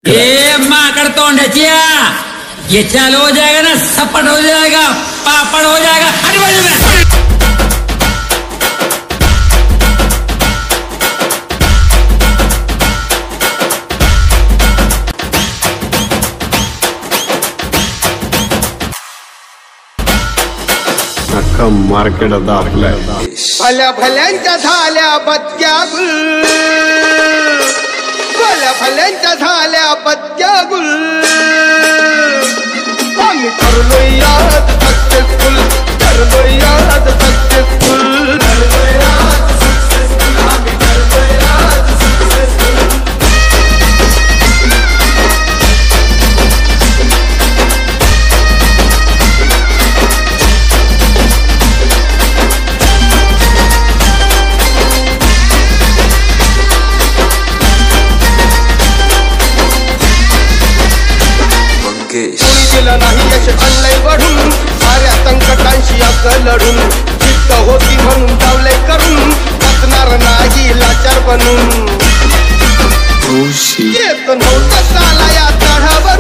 ए माकड़ तोंडचिया, ये चालू हो जाएगा ना, सपट हो जाएगा, पापड़ हो जाएगा। हट बाजू में। मार्केट दाखलाय भल्या भल्यांच्या झाल्या बत्त्या गुल, भल्या भल्यांच्या झाल्या बत्त्या गुल, आम्ही ठरलोय आज सक्सेसफुल, ठरलोय आज सक्सेसफुल, ठरलोय आज सक्सेसफुल, आम्ही ठरलोय आज सक्सेसफुल. कोणी दिलं नाही यश आणलंय वढून, साऱ्या संकटांशी अकल लढून, जिद्द होती म्हणून डावलंय करून, बसणार नाही लाचार बनून. येत नव्हतं चाला या चढावर,